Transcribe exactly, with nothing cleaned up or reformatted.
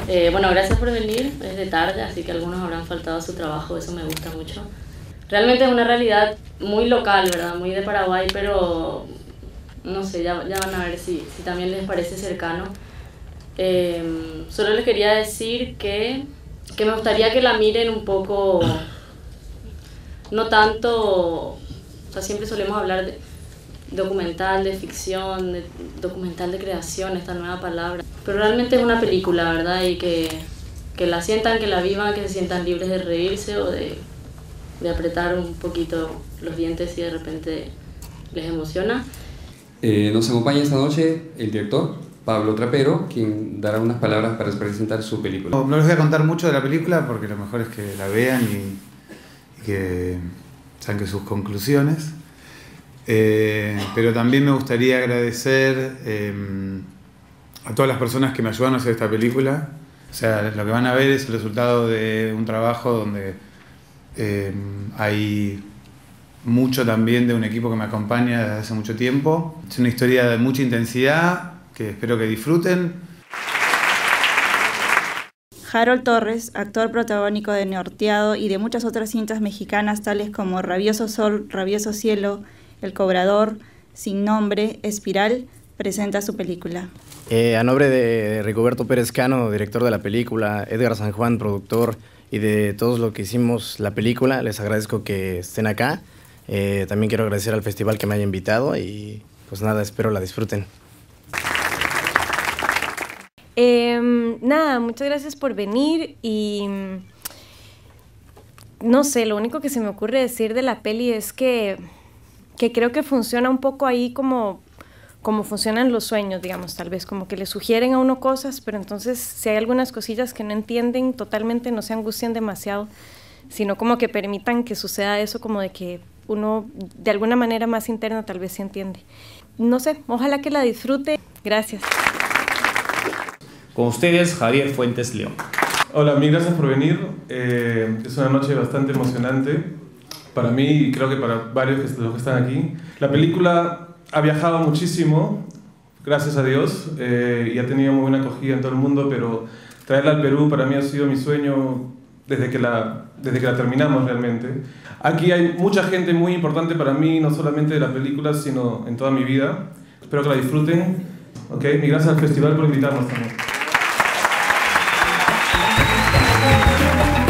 Eh, bueno, gracias por venir, es de tarde, así que algunos habrán faltado a su trabajo, eso me gusta mucho. Realmente es una realidad muy local, ¿verdad? Muy de Paraguay, pero no sé, ya, ya van a ver si, si también les parece cercano. Eh, solo les quería decir que, que me gustaría que la miren un poco, no tanto, o sea, siempre solemos hablar de documental, de ficción, de documental de creación, esta nueva palabra, pero realmente es una película, ¿verdad? Y que, que la sientan, que la vivan, que se sientan libres de reírse o de, de apretar un poquito los dientes si de repente les emociona. Eh, nos acompaña esta noche el director Pablo Trapero, quien dará unas palabras para presentar su película. No, no les voy a contar mucho de la película porque lo mejor es que la vean y, y que saquen sus conclusiones. Eh, pero también me gustaría agradecer eh, a todas las personas que me ayudaron a hacer esta película. O sea, lo que van a ver es el resultado de un trabajo donde eh, hay mucho también de un equipo que me acompaña desde hace mucho tiempo. Es una historia de mucha intensidad que espero que disfruten. Harold Torres, actor protagónico de Norteado y de muchas otras cintas mexicanas tales como Rabioso Sol, Rabioso Cielo, El Cobrador, Sin Nombre, Espiral, presenta su película. Eh, a nombre de Rigoberto Pérez Cano, director de la película, Edgar San Juan, productor, y de todos los que hicimos la película, les agradezco que estén acá. Eh, también quiero agradecer al festival que me haya invitado y pues nada, espero la disfruten. Eh, nada, muchas gracias por venir y no sé, lo único que se me ocurre decir de la peli es que, que creo que funciona un poco ahí como, como funcionan los sueños, digamos, tal vez como que le sugieren a uno cosas, pero entonces si hay algunas cosillas que no entienden totalmente, no se angustien demasiado, sino como que permitan que suceda eso, como de que uno de alguna manera más interna tal vez se entiende. No sé, ojalá que la disfrute. Gracias. Con ustedes, Javier Fuentes León. Hola, mil gracias por venir. Eh, es una noche bastante emocionante para mí y creo que para varios de los que están aquí. La película ha viajado muchísimo, gracias a Dios, eh, y ha tenido muy buena acogida en todo el mundo, pero traerla al Perú para mí ha sido mi sueño desde que la, desde que la terminamos realmente. Aquí hay mucha gente muy importante para mí, no solamente de la película, sino en toda mi vida. Espero que la disfruten. Okay, y gracias al festival por invitarnos también.